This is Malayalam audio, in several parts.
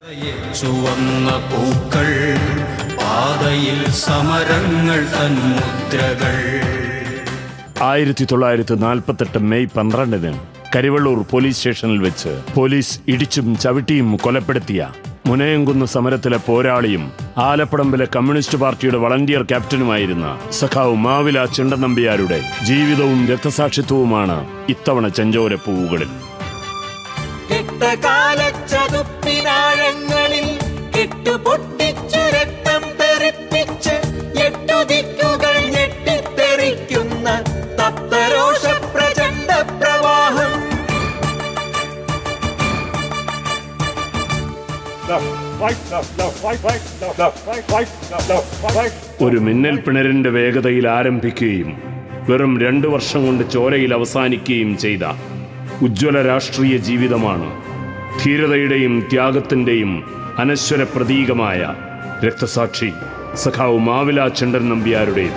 ചുവന്ന പൂക്കൾ പാതയിൽ സമരങ്ങൾ തൻ മുദ്രകൾ. 1948 മെയ് 12 കരിവള്ളൂർ പോലീസ് സ്റ്റേഷനിൽ വെച്ച് പോലീസ് ഇടിച്ചും ചവിട്ടിയും കൊലപ്പെടുത്തിയ മുനയംകുന്ന് സമരത്തിലെ പോരാളിയും ആലപ്പടമ്പിലെ കമ്മ്യൂണിസ്റ്റ് പാർട്ടിയുടെ വളണ്ടിയർ ക്യാപ്റ്റനുമായിരുന്ന സഖാവ് മാവില ചിണ്ടൻ നമ്പ്യാരുടെ ജീവിതവും രക്തസാക്ഷിത്വവുമാണ് ഇത്തവണ ചെഞ്ചോര പൂവുകളിൽ. ഒരു മിന്നൽ പിണരിന്റെ വേഗതയിൽ ആരംഭിക്കുകയും വെറും 2 വർഷം കൊണ്ട് ചോരയിൽ അവസാനിക്കുകയും ചെയ്ത ഉജ്ജ്വല രാഷ്ട്രീയ ജീവിതമാണ് ധീരതയുടെയും ത്യാഗത്തിന്റെയും അനശ്വര പ്രതീകമായ രക്തസാക്ഷി സഖാവ് മാവില ചിണ്ടൻ നമ്പ്യാരുടേത്.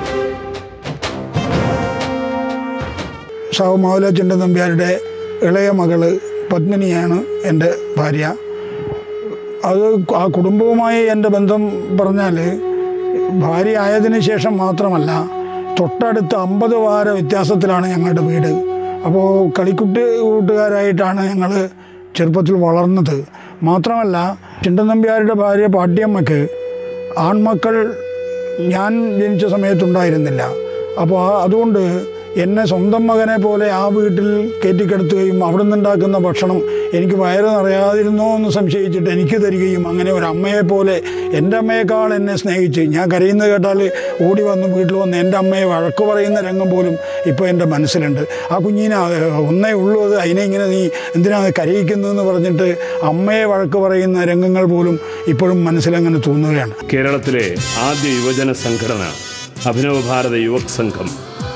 സഖാവ് മാവില ചിണ്ടൻ നമ്പ്യാരുടെ ഇളയ മകള് പത്മിനിയാണ് എൻ്റെ ഭാര്യ. അത് ആ കുടുംബവുമായി എൻ്റെ ബന്ധം പറഞ്ഞാൽ ഭാര്യ ആയതിനു ശേഷം മാത്രമല്ല, തൊട്ടടുത്ത് 50 വാര വ്യത്യാസത്തിലാണ് ഞങ്ങളുടെ വീട്. അപ്പോൾ കൂട്ടുകാരായിട്ടാണ് ഞങ്ങൾ ചെറുപ്പത്തിൽ വളർന്നത്. മാത്രമല്ല, ചിണ്ടൻ നമ്പ്യാരുടെ ഭാര്യ പാട്യമ്മയ്ക്ക് ആൺമക്കൾ ഞാൻ ജനിച്ച സമയത്തുണ്ടായിരുന്നില്ല. അപ്പോൾ അതുകൊണ്ട് എന്നെ സ്വന്തം മകനെ പോലെ ആ വീട്ടിൽ കയറ്റിക്കിടത്തുകയും അവിടെ നിന്നുണ്ടാക്കുന്ന ഭക്ഷണം എനിക്ക് വയറ് നിറയാതിരുന്നോ എന്ന് സംശയിച്ചിട്ട് എനിക്ക് തരികയും, അങ്ങനെ ഒരു അമ്മയെപ്പോലെ എൻ്റെ അമ്മയേക്കാൾ എന്നെ സ്നേഹിച്ച്, ഞാൻ കരയുന്നത് കേട്ടാൽ ഓടി വന്ന് വീട്ടിൽ വന്ന് എൻ്റെ അമ്മയെ വഴക്ക് പറയുന്ന രംഗം പോലും ഇപ്പോൾ എൻ്റെ മനസ്സിലുണ്ട്. ആ കുഞ്ഞിനെ ഒന്നേ ഉള്ളൂ, അത് അതിനെ ഇങ്ങനെ നീ എന്തിനാണ് കരയിക്കുന്നതെന്ന് പറഞ്ഞിട്ട് അമ്മയെ വഴക്ക് പറയുന്ന രംഗങ്ങൾ പോലും ഇപ്പോഴും മനസ്സിലങ്ങനെ തോന്നുകയാണ്. കേരളത്തിലെ ആദ്യ യുവജന സംഘടന അഭിനവ ഭാരത യുവക് സംഘം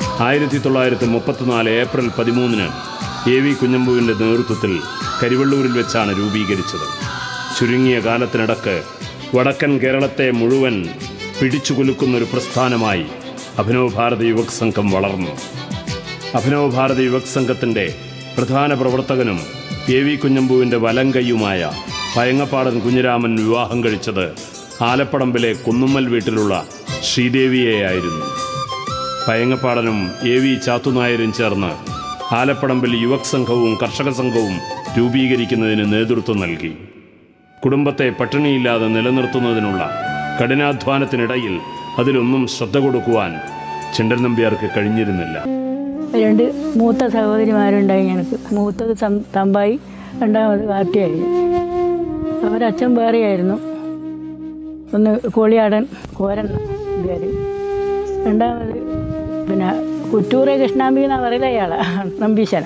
1934 ഏപ്രിൽ 13 AV കുഞ്ഞമ്പുവിൻ്റെ നേതൃത്വത്തിൽ കരിവള്ളൂരിൽ വെച്ചാണ് രൂപീകരിച്ചത്. ചുരുങ്ങിയ കാലത്തിനിടക്ക് വടക്കൻ കേരളത്തെ മുഴുവൻ പിടിച്ചു കുലുക്കുന്നൊരു പ്രസ്ഥാനമായി അഭിനവ ഭാരത യുവക് സംഘം വളർന്നു. അഭിനവ ഭാരത യുവക് സംഘത്തിൻ്റെ പ്രധാന പ്രവർത്തകനും AV കുഞ്ഞമ്പുവിൻ്റെ വലങ്കയ്യുമായ പയങ്ങപ്പാടൻ കുഞ്ഞിരാമൻ വിവാഹം കഴിച്ചത് ആലപ്പടമ്പിലെ കുന്നുമ്മൽ വീട്ടിലുള്ള ശ്രീദേവിയെയായിരുന്നു. പയങ്ങപ്പാടനും AV ചാത്തുനായരും ചേർന്ന് ആലപ്പടമ്പിൽ യുവക് സംഘവും കർഷക സംഘവും രൂപീകരിക്കുന്നതിന് നേതൃത്വം നൽകി. കുടുംബത്തെ പട്ടിണിയില്ലാതെ നിലനിർത്തുന്നതിനുള്ള കഠിനാധ്വാനത്തിനിടയിൽ അതിലൊന്നും ശ്രദ്ധ കൊടുക്കുവാൻ ചിണ്ടൻ നമ്പ്യാർക്ക് കഴിഞ്ഞിരുന്നില്ല. 2 മൂത്ത സഹോദരിമാരുണ്ടായി ഞങ്ങൾക്ക്. മൂത്തത് തമ്പായി, രണ്ടാമത് പാർട്ടിയായി. അവരച്ഛൻ വേറെയായിരുന്നു. ഒന്ന് കോളിയാടൻ കോരൻ പേര്, രണ്ടാമത് പിന്നെ കുറ്റൂറെ കൃഷ്ണാമ്പി എന്നാണ് പറയില്ല, അയാളാണ് നമ്പീശന.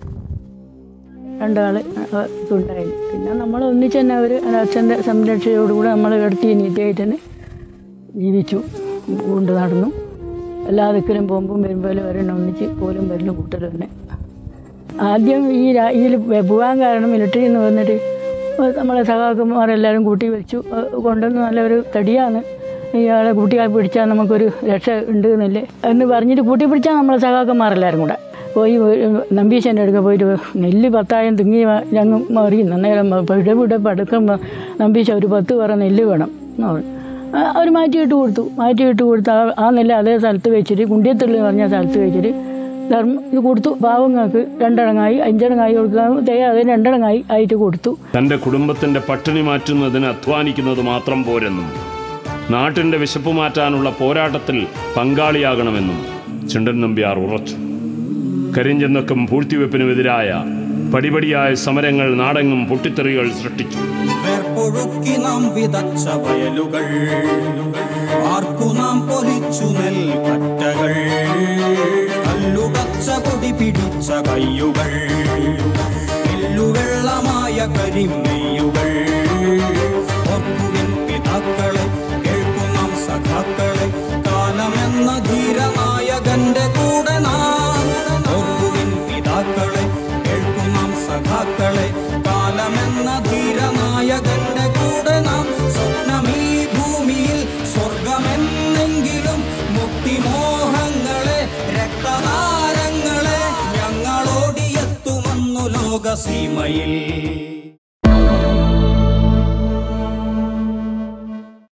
2 ആൾ ഇതുണ്ടായി. പിന്നെ നമ്മൾ ഒന്നിച്ച് തന്നെ അച്ഛൻ്റെ സംരക്ഷയോടുകൂടെ നമ്മൾ എടുത്തി നീറ്റായിട്ട് തന്നെ ജീവിച്ചു, കൊണ്ട് നടന്നു. എല്ലാ ദിക്കിലും പോകുമ്പം വരുമ്പോഴും വരണം, ഒന്നിച്ച് പോലും വരലും കൂട്ടലും തന്നെ. ആദ്യം ഇതിൽ പോകാൻ കാരണം മിലിറ്ററിയിൽ നിന്ന് വന്നിട്ട് നമ്മളെ സഹാക്കന്മാരെല്ലാവരും കൂട്ടി വെച്ചു കൊണ്ടുവന്ന് നല്ലൊരു തടിയാണ്, ഇയാളെ കൂട്ടി പിടിച്ചാൽ നമുക്കൊരു രക്ഷ ഉണ്ട് എന്നല്ലേ എന്ന് പറഞ്ഞിട്ട് കൂട്ടി പിടിച്ചാൽ നമ്മളെ സഹാക്കന്മാരെല്ലാവരും കൂടെ പോയി നമ്പീശൻ്റെ അടുക്ക പോയിട്ട് നെല്ല് 10,000 തിങ്ങി ഞങ്ങൾ മറിയുന്നു. അന്നേരം ഇവിടെ പടുക്കുമ്പോൾ നമ്പീശ ഒരു 10 പറ നെല്ല് വേണം എന്ന് പറഞ്ഞു. അവർ മാറ്റിയിട്ട് കൊടുത്തു. ആ നെല്ല് അതേ സ്ഥലത്ത് വെച്ചിട്ട് കുണ്ടിയത്തുള്ളി പറഞ്ഞ സ്ഥലത്ത് വെച്ചിട്ട് ഇത് കൊടുത്തു. പാവങ്ങൾക്ക് 2 അടങ്ങായി 5 അടങ്ങായി കൊടുക്കാൻ തയ്യാതെ 2 അടങ്ങായി ആയിട്ട് കൊടുത്തു. തൻ്റെ കുടുംബത്തിൻ്റെ പട്ടിണി മാറ്റുന്നതിന് അധ്വാനിക്കുന്നത് മാത്രം പോരെന്നും നാട്ടിൻ്റെ വിശപ്പ് മാറ്റാനുള്ള പോരാട്ടത്തിൽ പങ്കാളിയാകണമെന്നും ചിണ്ടൻ നമ്പ്യാർ ഉറച്ചു. കരിഞ്ചന്തക്കും പൂഴ്ത്തിവെപ്പിനുമെതിരായ പടിപടിയായ സമരങ്ങൾ നാടെങ്ങും പൊട്ടിത്തെറികൾ സൃഷ്ടിച്ചു. കാലമെന്ന ധീരനായകന്റെ കൂടെ നാം പിതാക്കളെ കേൾക്കുന്നാം സഖാക്കളെ. കാലമെന്ന ധീരനായകന്റെ കൂടെ നാം സ്വപ്നമീ ഭൂമിയിൽ സ്വർഗമെന്നെങ്കിലും മുക്തിമോഹങ്ങളെ രക്തതാരങ്ങളെ ഞങ്ങളോടിയെത്തുമെന്നു ലോകസീമയിൽ.